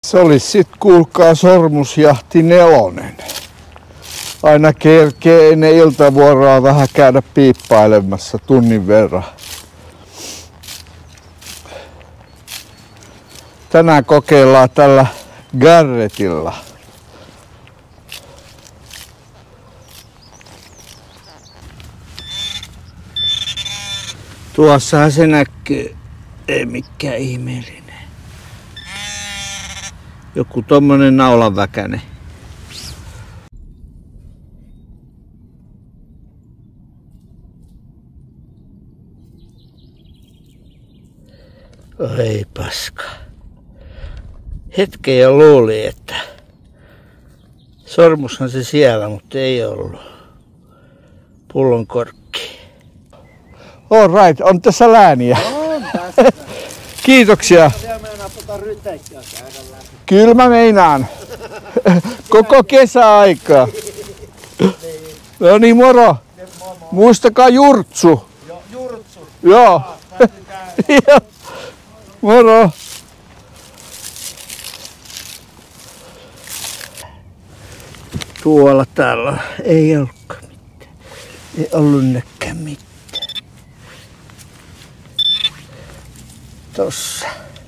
Se olisi sit kuulkaa Sormusjahti 4. Aina kerkee ennen iltavuoroa vähän käydä piippailemassa tunnin verran. Tänään kokeillaan tällä Garrettilla. Tuossahan se näkyy. Ei mikään ihmeellinen. Joku tommonen naulanväkänen. Oi paska. Hetken jo luuli, että sormushan se siellä, mutta ei ollut. Pullonkorkki. All right, on tässä lääniä. On tässä. Kiitoksia. Kyllä mä meinaan. Koko kesäaikaa. No niin, moro. Muistakaa jurtsu. Jurtsu. Joo. Moro. Tuolla täällä ei ollutkaan mitään. Ei ollut näkään mitään. Tossa.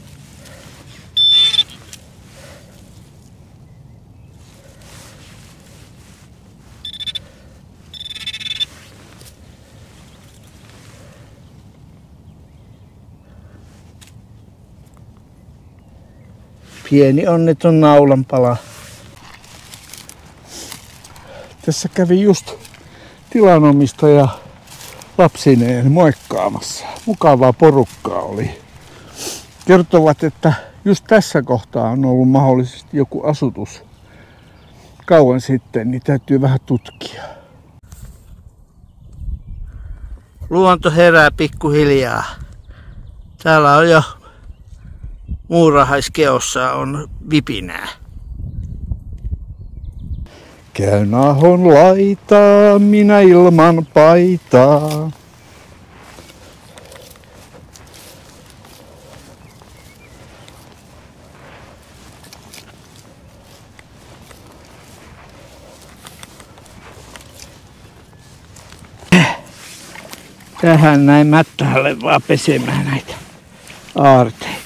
Pieni onneton naulanpala. Tässä kävi just tilanomistaja lapsineen moikkaamassa. Mukavaa porukkaa oli. Kertovat, että just tässä kohtaa on ollut mahdollisesti joku asutus kauan sitten, niin täytyy vähän tutkia. Luonto herää pikkuhiljaa. Täällä on jo muurahaiskeossa on vipinää. Käyn ahon laitaa, minä ilman paitaa. Tähän näin mättähälle vaan pesemään näitä aarteita.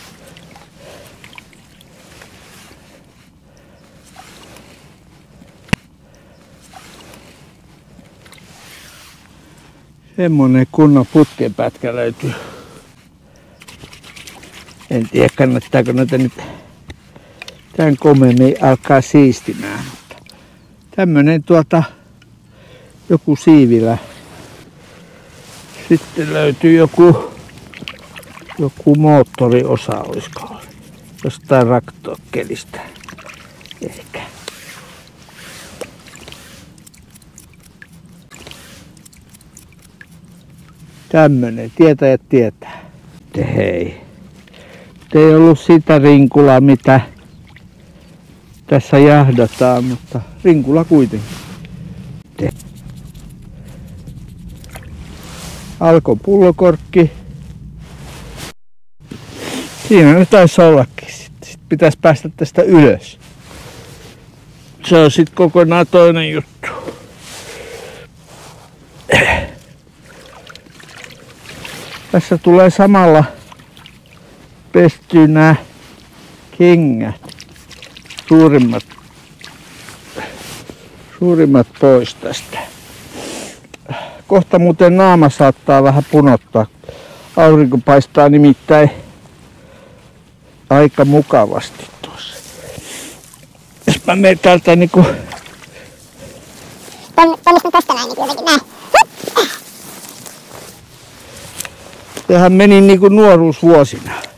Semmonen kunnon putkenpätkä löytyy. En tiedä kannattaako noita nyt tän komeammin alkaa siistimään. Tämmönen joku siivilä. Sitten löytyy joku moottoriosa, olisiko jostain raktokkelista. Ehkä. Tämmönen, tietäjät tietää. Hei. Ei ollut sitä rinkulaa, mitä tässä jahdataan, mutta rinkula kuitenkin. Alkon pullokorkki. Siinä ne taisi ollakin. Sitten pitäisi päästä tästä ylös. Se on sitten kokonaan toinen juttu. Tässä tulee samalla pestyä nämä kengät. Suurimmat pois tästä. Kohta muuten naama saattaa vähän punottaa. Aurinko paistaa nimittäin aika mukavasti tuossa. Jos mä menen täältä niinku... Ponnistan tästä näin niinku jotenkin näin. Tähän meni niinku nuoruusvuosina.